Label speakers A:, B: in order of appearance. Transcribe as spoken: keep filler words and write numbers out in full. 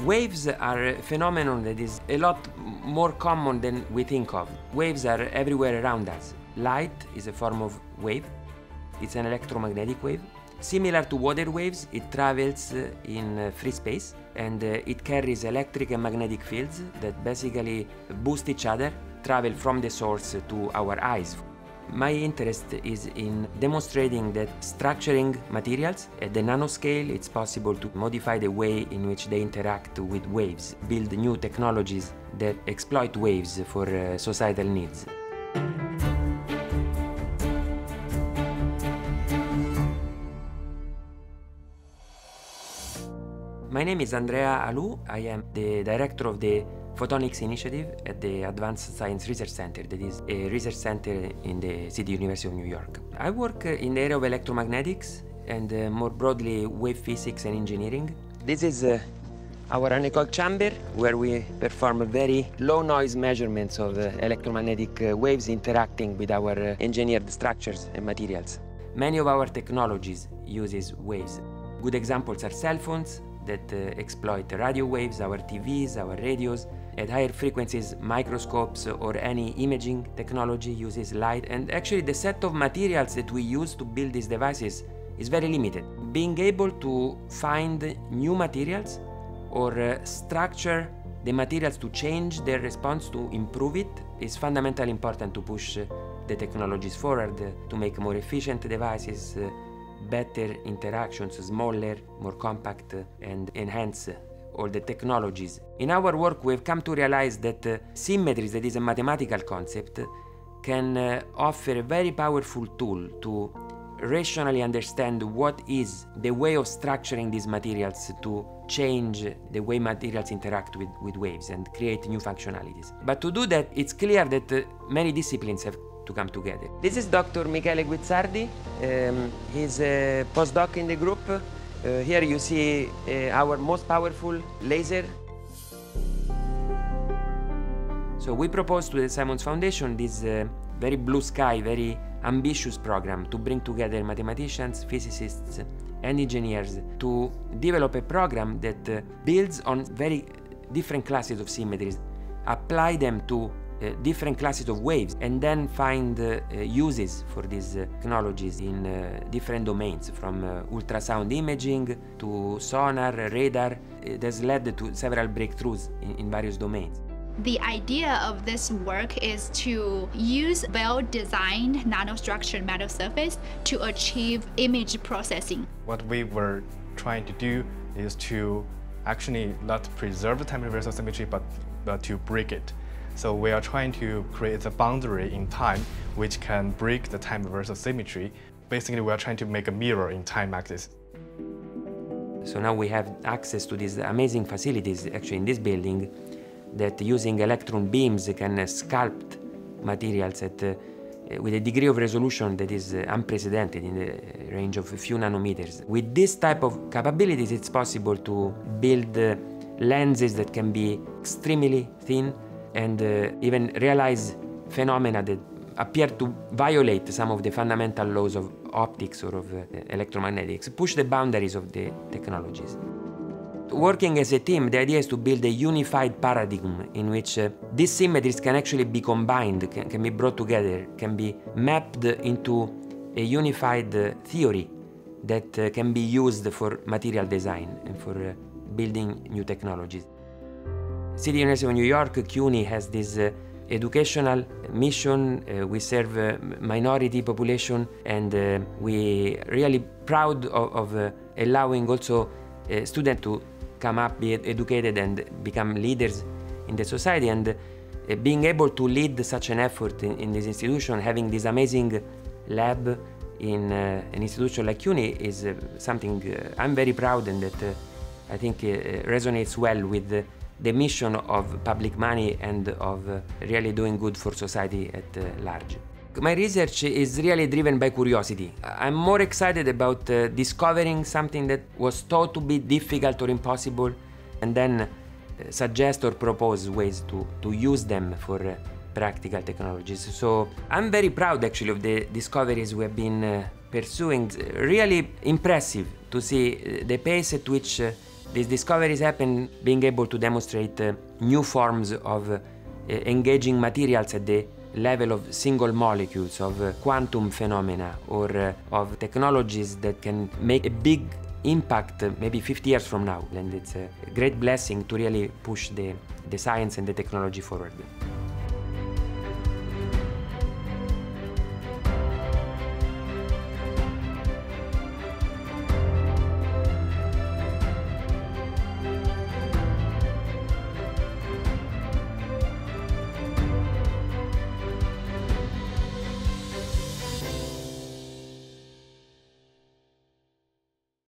A: Waves are a phenomenon that is a lot more common than we think of. Waves are everywhere around us. Light is a form of wave. It's an electromagnetic wave. Similar to water waves, it travels in free space, and it carries electric and magnetic fields that basically boost each other, travel from the source to our eyes. My interest is in demonstrating that structuring materials at the nanoscale, it's possible to modify the way in which they interact with waves, build new technologies that exploit waves for uh, societal needs. My name is Andrea Alù. I am the director of the Photonics Initiative at the Advanced Science Research Center, that is a research center in the City University of New York. I work in the area of electromagnetics and uh, more broadly wave physics and engineering. This is uh, our anechoic chamber, where we perform very low noise measurements of uh, electromagnetic uh, waves interacting with our uh, engineered structures and materials. Many of our technologies uses waves. Good examples are cell phones that uh, exploit radio waves, our T Vs, our radios. At higher frequencies, microscopes or any imaging technology uses light, and actually the set of materials that we use to build these devices is very limited. Being able to find new materials or uh, structure the materials to change their response, to improve it, is fundamentally important to push uh, the technologies forward, uh, to make more efficient devices, uh, better interactions, smaller, more compact, uh, and enhance uh, all the technologies. In our work, we've come to realize that uh, symmetries, that is a mathematical concept, can uh, offer a very powerful tool to rationally understand what is the way of structuring these materials to change the way materials interact with, with waves and create new functionalities. But to do that, it's clear that uh, many disciplines have to come together. This is Doctor Michele Guizzardi. Um, he's a postdoc in the group. Uh, here you see uh, our most powerful laser. So we proposed to the Simons Foundation this uh, very blue sky, very ambitious program to bring together mathematicians, physicists, and engineers to develop a program that uh, builds on very different classes of symmetries, apply them to Uh, different classes of waves, and then find uh, uh, uses for these uh, technologies in uh, different domains, from uh, ultrasound imaging to sonar, radar. It has led to several breakthroughs in, in various domains.
B: The idea of this work is to use well-designed nanostructured metal surface to achieve image processing.
C: What we were trying to do is to actually not preserve the time reversal symmetry, but, but to break it. So we are trying to create a boundary in time which can break the time reversal symmetry. Basically, we are trying to make a mirror in time axis.
A: So now we have access to these amazing facilities, actually in this building, that using electron beams can uh, sculpt materials at, uh, with a degree of resolution that is uh, unprecedented, in the range of a few nanometers. With this type of capabilities, it's possible to build uh, lenses that can be extremely thin, and uh, even realize phenomena that appear to violate some of the fundamental laws of optics or of uh, electromagnetics, push the boundaries of the technologies. Working as a team, the idea is to build a unified paradigm in which uh, these symmetries can actually be combined, can, can be brought together, can be mapped into a unified uh, theory that uh, can be used for material design and for uh, building new technologies. City University of New York, C U N Y, has this uh, educational mission. Uh, we serve uh, minority population, and uh, we are really proud of, of uh, allowing also uh, students to come up, be educated, and become leaders in the society. And uh, being able to lead such an effort in, in this institution, having this amazing lab in uh, an institution like C U N Y, is uh, something uh, I'm very proud, and that uh, I think uh, resonates well with uh, the mission of public money and of uh, really doing good for society at uh, large. My research is really driven by curiosity. I'm more excited about uh, discovering something that was thought to be difficult or impossible, and then uh, suggest or propose ways to, to use them for uh, practical technologies. So I'm very proud actually of the discoveries we have been uh, pursuing. Really impressive to see the pace at which uh, These discoveries happen being able to demonstrate uh, new forms of uh, engaging materials at the level of single molecules, of uh, quantum phenomena, or uh, of technologies that can make a big impact uh, maybe fifty years from now. And it's a great blessing to really push the, the science and the technology forward.